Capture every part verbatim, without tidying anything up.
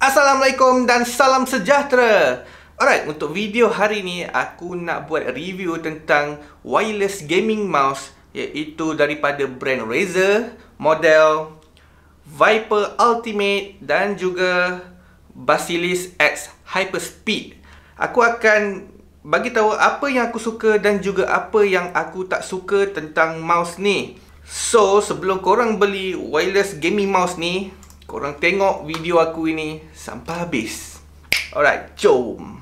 Assalamualaikum dan salam sejahtera. Alright, untuk video hari ni aku nak buat review tentang wireless gaming mouse, iaitu daripada brand Razer, model Viper Ultimate dan juga Basilus X Hyperspeed. Aku akan bagi tahu apa yang aku suka dan juga apa yang aku tak suka tentang mouse ni. So, sebelum korang beli wireless gaming mouse ni, korang tengok video aku ini sampai habis. Alright, jom.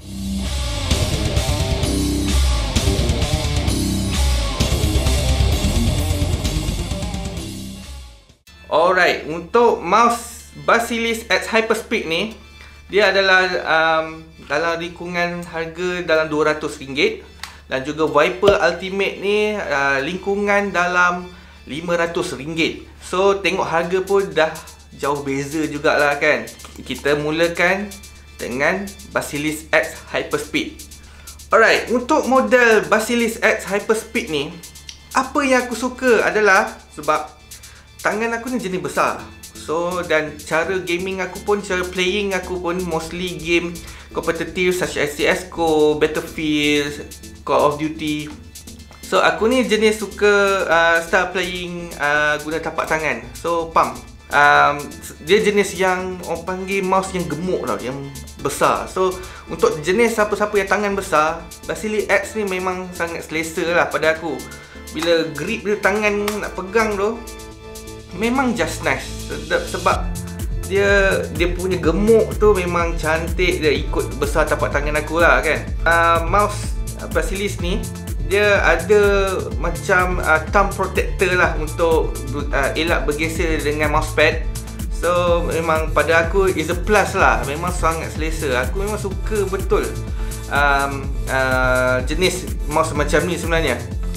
Alright, untuk mouse Basilus X Hyperspeed ni, dia adalah um, dalam lingkungan harga dalam dua ratus ringgit. Dan juga Viper Ultimate ni uh, lingkungan dalam lima ratus ringgit. So, tengok harga pun dah jauh beza jugalah kan. Kita mulakan dengan Basilus X Hyperspeed. Alright, untuk model Basilus X Hyperspeed ni, apa yang aku suka adalah sebab tangan aku ni jenis besar. So, dan cara gaming aku pun, cara playing aku pun mostly game kompetitif such as C S G O, Battlefield, Call of Duty. So, aku ni jenis suka uh, style playing uh, guna tapak tangan. So, palm. Um, dia jenis yang orang panggil mouse yang gemuk tau, yang besar. So, untuk jenis siapa-siapa yang tangan besar, Basilus X ni memang sangat selesa lah pada aku. Bila grip dia tangan nak pegang tu, memang just nice. Sebab dia dia punya gemuk tu memang cantik. Dia ikut besar tapak tangan aku lah kan. uh, Mouse Basilus ni, dia ada macam uh, thumb protector lah untuk uh, elak bergeser dengan mousepad. So, memang pada aku is a plus lah. Memang sangat selesa. Aku memang suka betul um, uh, jenis mouse macam ni sebenarnya.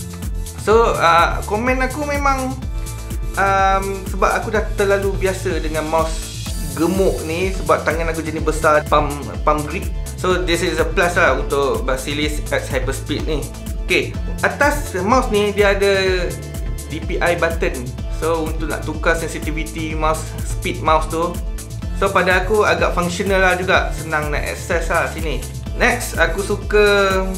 So, uh, komen aku memang um, sebab aku dah terlalu biasa dengan mouse gemuk ni. Sebab tangan aku jenis besar, palm, palm grip. So, this is a plus lah untuk Basilus X Hyperspeed ni. Okay, atas mouse ni dia ada D P I button. So, untuk nak tukar sensitivity mouse, speed mouse tu. So, pada aku agak functional lah juga. Senang nak access lah sini. Next, aku suka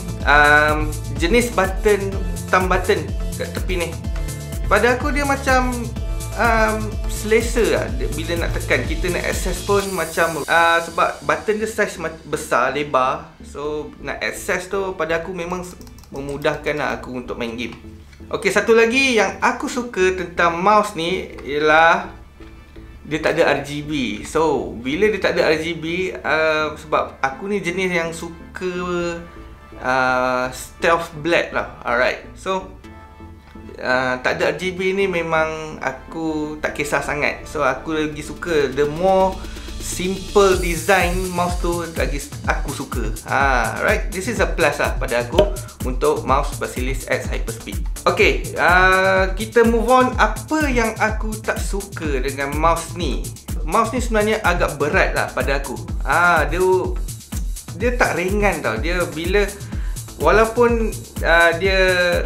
um, jenis button, thumb button kat tepi ni. Pada aku dia macam um, selesa lah. Bila nak tekan, kita nak access pun macam uh, sebab button dia size besar, lebar. So, nak access tu pada aku memang memudahkan lah aku untuk main game. Ok, satu lagi yang aku suka tentang mouse ni ialah dia tak ada R G B. So, bila dia tak ada R G B, uh, sebab aku ni jenis yang suka uh, stealth black lah. Alright, so uh, tak ada R G B ni memang aku tak kisah sangat. So, aku lagi suka the more simple design mouse tu lagi aku suka. Ha, right, this is a plus lah pada aku untuk mouse Basilus X Hyperspeed. Okay, uh, kita move on. Apa yang aku tak suka dengan mouse ni? Mouse ni sebenarnya agak berat lah pada aku. Ah, dia dia tak ringan tau. Dia bila walaupun uh, dia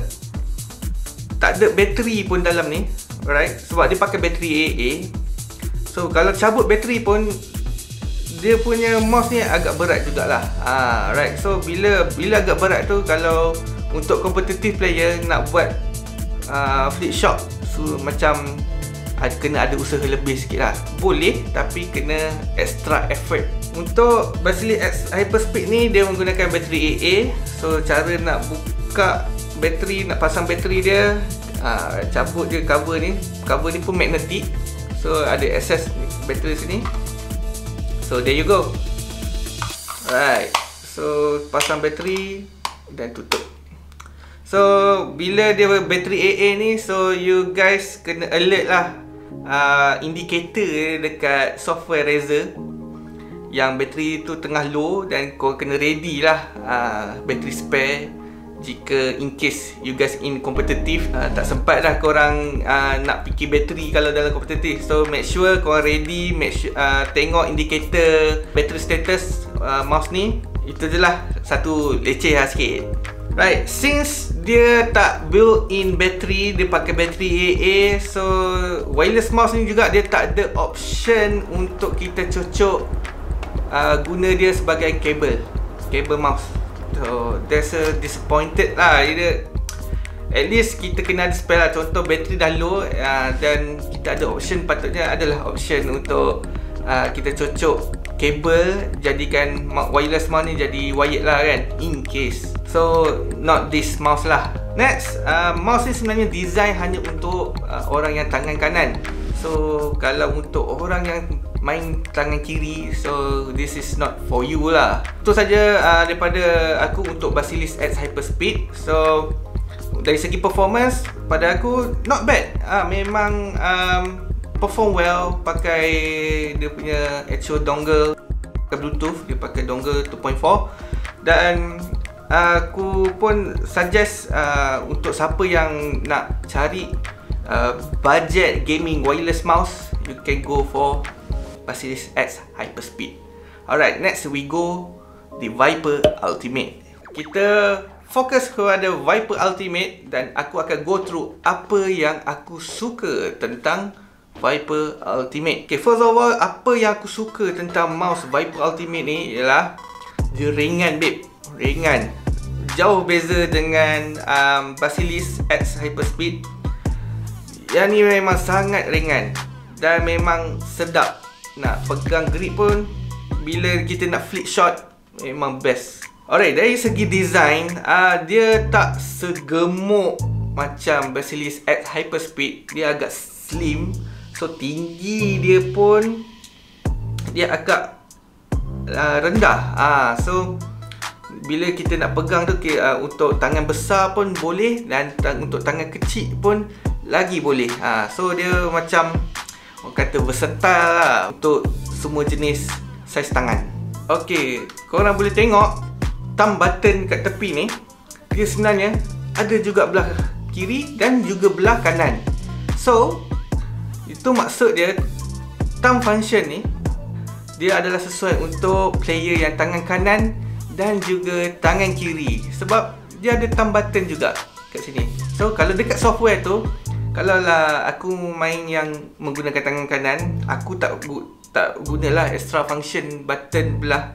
tak ada bateri pun dalam ni, right? Sebab dia pakai bateri A A. So, kalau cabut bateri pun dia punya mouse ni agak berat jugalah. Ah, right. So, bila bila agak berat tu, kalau untuk competitive player nak buat uh, flip shot, so macam ada, kena ada usaha lebih sikit lah. Boleh, tapi kena extra effort. Untuk Basilus X Hyperspeed ni, dia menggunakan bateri A A. So, cara nak buka bateri, nak pasang bateri dia, uh, cabut je cover ni. Cover ni pun magnetic. So, ada access bateri sini. So, there you go. Alright. So, pasang bateri dan tutup. So, bila dia bateri A A ni, so you guys kena alert lah uh, indicator dekat software Razer yang bateri tu tengah low, dan kau kena ready lah uh, bateri spare jika in case you guys in kompetitif. uh, Tak sempat lah korang uh, nak fikir bateri kalau dalam kompetitif. So, make sure korang ready. Make sure, uh, tengok indikator battery status uh, mouse ni. Itu je lah, satu leceh lah sikit. Right, since dia tak built-in battery, dia pakai bateri A A. So, wireless mouse ni juga dia tak ada option untuk kita cocok uh, guna dia sebagai kabel, kabel mouse. So that's a disappointed lah. Dia, at least kita kena ada spare lah. Contoh bateri dah low uh, dan kita ada option, patutnya adalah option untuk uh, kita cocok kabel, jadikan wireless mouse ni jadi wired lah kan, in case. So not this mouse lah. Next, uh, mouse ni sebenarnya design hanya untuk uh, orang yang tangan kanan. So kalau untuk orang yang main tangan kiri, so this is not for you lah. Itu saja uh, daripada aku untuk Basilus X Hyperspeed. So dari segi performance, pada aku not bad. uh, Memang um, perform well. Pakai dia punya actual dongle, pakai Bluetooth, dia pakai dongle two point four. Dan uh, aku pun suggest uh, untuk siapa yang nak cari uh, budget gaming wireless mouse, you can go for Basilus X Hyperspeed. Alright, next we go the Viper Ultimate. Kita fokus kepada Viper Ultimate dan aku akan go through apa yang aku suka tentang Viper Ultimate. Okay, first of all, apa yang aku suka tentang mouse Viper Ultimate ni ialah dia ringan, babe. Ringan. Jauh beza dengan um, Basilus X Hyperspeed. Yang ni memang sangat ringan dan memang sedap. Nak pegang grip pun, bila kita nak flick shot, memang best. Alright, dari segi design, uh, dia tak segemuk macam Basilus X Hyperspeed. Dia agak slim. So tinggi dia pun dia agak uh, rendah. uh, So bila kita nak pegang tu, okay, uh, untuk tangan besar pun boleh, dan tang untuk tangan kecil pun lagi boleh. uh, So dia macam orang kata versatile lah untuk semua jenis saiz tangan. Ok, korang boleh tengok thumb button kat tepi ni, dia sebenarnya ada juga belah kiri dan juga belah kanan. So itu maksud dia, thumb function ni dia adalah sesuai untuk player yang tangan kanan dan juga tangan kiri, sebab dia ada thumb button juga kat sini. So kalau dekat software tu, kalau lah aku main yang menggunakan tangan kanan, aku tak tak gunalah extra function button belah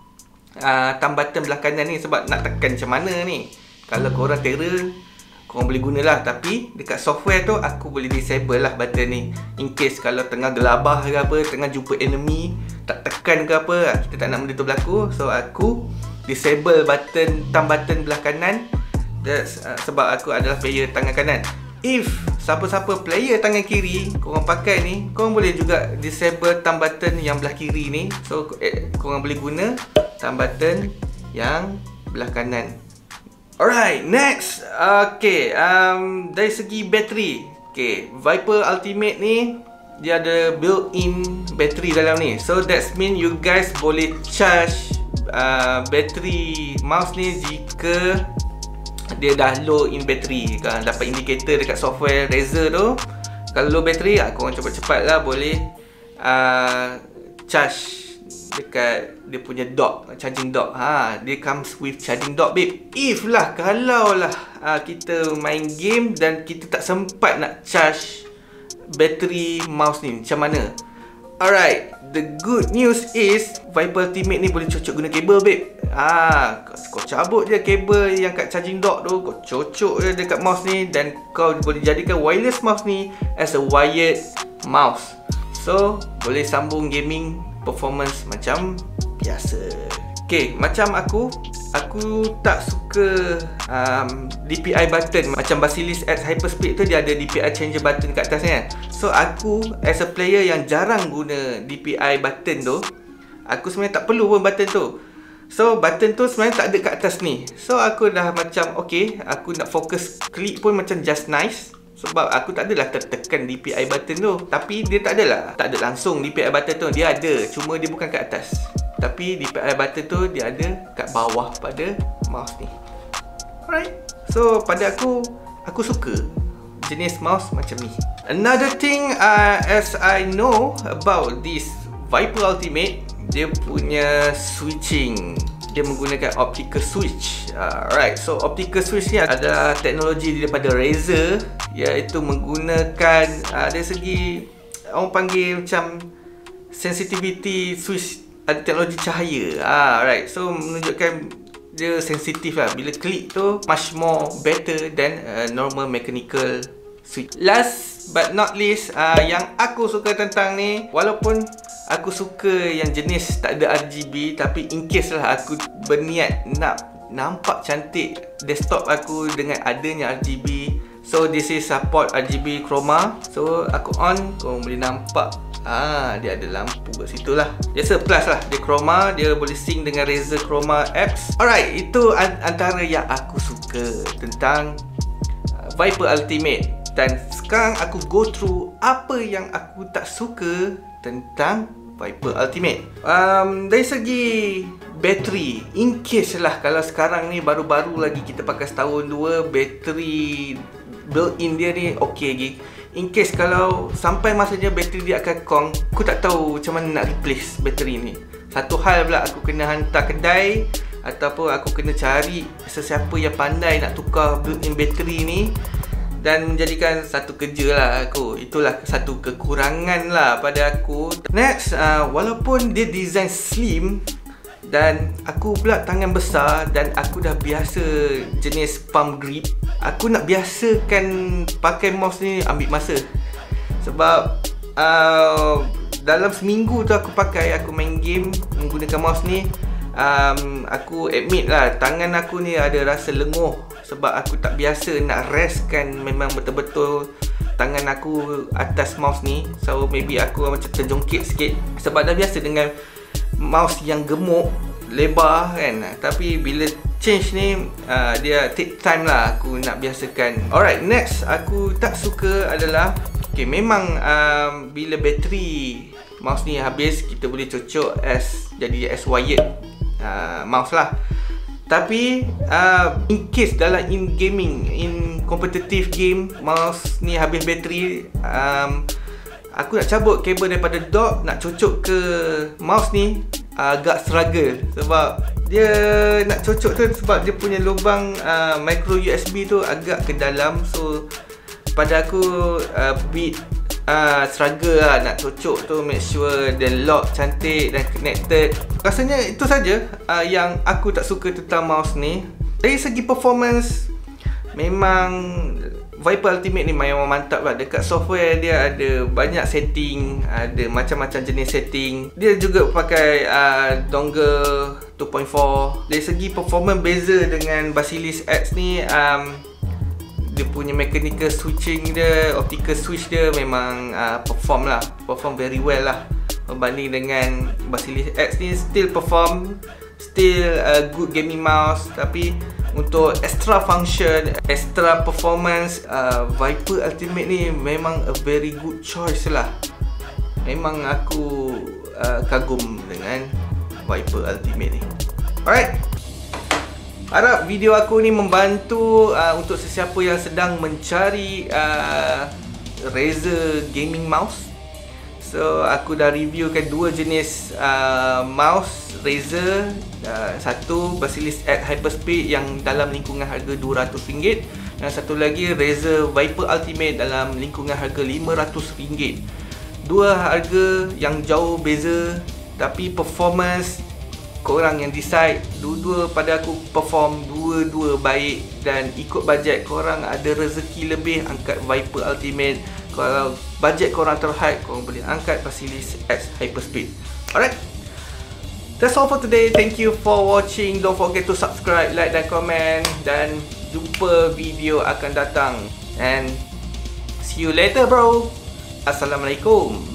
uh, thumb button belah kanan ni, sebab nak tekan macam mana ni. Kalau korang terror, korang boleh gunalah. Tapi dekat software tu aku boleh disable lah button ni, in case kalau tengah gelabah ke apa, tengah jumpa enemy, tak tekan ke apa, kita tak nak benda tu berlaku. So aku disable button thumb button belah kanan. That's, uh, sebab aku adalah player tangan kanan. If siapa-siapa player tangan kiri, korang pakai ni, korang boleh juga disable thumb button yang belah kiri ni. So eh, korang boleh guna thumb button yang belah kanan. Alright, next. Okay, um, dari segi bateri, okay, Viper Ultimate ni dia ada built-in bateri dalam ni. So that mean you guys boleh charge uh, bateri mouse ni jika dia dah low in battery. Kan dapat indikator dekat software Razer tu, kalau low battery, aku orang cepat-cepat lah boleh uh, charge dekat dia punya dock, charging dock. Ha, dia comes with charging dock, babe. If lah, kalau lah uh, kita main game dan kita tak sempat nak charge bateri mouse ni, macam mana? Alright, the good news is Viper Ultimate ni boleh cocok guna kabel, babe. Ah, kau cabut je kabel yang kat charging dock tu, kau cocok je dekat mouse ni, dan kau boleh jadikan wireless mouse ni as a wired mouse. So, boleh sambung gaming performance macam biasa. Okay, macam aku, aku tak suka um, D P I button macam Basilus X Hyperspeed tu, dia ada D P I changer button kat atas kan. So aku as a player yang jarang guna D P I button tu, aku sebenarnya tak perlu pun button tu. So button tu sebenarnya tak ada kat atas ni. So aku dah macam okay, aku nak fokus klik pun macam just nice, sebab aku tak adalah tertekan D P I button tu. Tapi dia tak adalah, tak ada langsung D P I button tu, dia ada, cuma dia bukan kat atas. Tapi D P I button tu dia ada kat bawah pada mouse ni. Alright, so pada aku, aku suka jenis mouse macam ni. Another thing uh, as I know about this Viper Ultimate, dia punya switching, dia menggunakan optical switch. Alright, so optical switch ni adalah teknologi daripada Razer, iaitu menggunakan uh, dari segi orang panggil macam sensitivity switch ada teknologi cahaya. Ah, right. So menunjukkan dia sensitif lah. Bila klik tu much more better than uh, normal mechanical switch. Last but not least, uh, yang aku suka tentang ni, walaupun aku suka yang jenis tak ada R G B, tapi in case lah aku berniat nak nampak cantik desktop aku dengan adanya R G B, so this is support R G B chroma. So aku on, kau boleh nampak ah, dia ada lampu kat situ lah. Biasa plus lah, dia chroma, dia boleh sync dengan Razer Chroma apps. Alright, itu antara yang aku suka tentang uh, Viper Ultimate. Dan sekarang aku go through apa yang aku tak suka tentang Viper Ultimate. Um, dari segi bateri, in case lah kalau sekarang ni baru-baru lagi kita pakai setahun dua, bateri built-in dia ni okey lagi. In case kalau sampai masanya bateri dia akan kong, aku tak tahu macam mana nak replace bateri ni. Satu hal pula aku kena hantar kedai, ataupun aku kena cari sesiapa yang pandai nak tukar built-in bateri ni, dan menjadikan satu kerja lah aku. Itulah satu kekurangan lah pada aku. Next, uh, walaupun dia design slim dan aku pula tangan besar dan aku dah biasa jenis palm grip, aku nak biasakan pakai mouse ni ambil masa. Sebab uh, dalam seminggu tu aku pakai, aku main game menggunakan mouse ni, um, aku admit lah tangan aku ni ada rasa lenguh. Sebab aku tak biasa nak restkan memang betul-betul tangan aku atas mouse ni. So maybe aku macam terjongkit sikit sebab dah biasa dengan mouse yang gemuk, lebar kan. Tapi bila change ni, uh, dia take time lah aku nak biasakan. Alright, next aku tak suka adalah, okay, memang um, bila bateri mouse ni habis, kita boleh cocok as jadi as wired uh, mouse lah. Tapi uh, in case dalam in gaming, in competitive game, mouse ni habis bateri, um, aku nak cabut kabel daripada dock, nak cocok ke mouse ni uh, agak struggle. Sebab dia nak cocok tu, sebab dia punya lubang uh, micro U S B tu agak ke dalam. So pada aku uh, bit uh, struggle lah nak cocok tu, make sure the lock cantik dan connected. Rasanya itu saja uh, yang aku tak suka tentang mouse ni. Dari segi performance, memang Viper Ultimate ni memang mantap lah. Dekat software dia ada banyak setting, ada macam-macam jenis setting. Dia juga pakai uh, dongle two point four. Dari segi performance beza dengan Basilus X ni, um, dia punya mechanical switching dia, optical switch dia memang uh, perform lah, perform very well lah. Berbanding dengan Basilus X ni, still perform, still a good gaming mouse. Tapi untuk extra function, extra performance, uh, Viper Ultimate ni memang a very good choice lah. Memang aku uh, kagum dengan Viper Ultimate ni. Alright, harap video aku ni membantu uh, untuk sesiapa yang sedang mencari uh, Razer gaming mouse. So aku dah reviewkan dua jenis uh, mouse Razer, uh, satu Basilus X Hyperspeed yang dalam lingkungan harga dua ratus ringgit, dan satu lagi Razer Viper Ultimate dalam lingkungan harga lima ratus ringgit. Dua harga yang jauh beza, tapi performance korang yang decide. Dua-dua pada aku perform dua-dua baik, dan ikut bajet korang ada rezeki lebih, angkat Viper Ultimate. Kalau bajet korang terhad, korang boleh angkat Basilus X Hyperspeed. Alright, that's all for today. Thank you for watching. Don't forget to subscribe, like dan komen, dan jumpa video akan datang. And see you later bro. Assalamualaikum.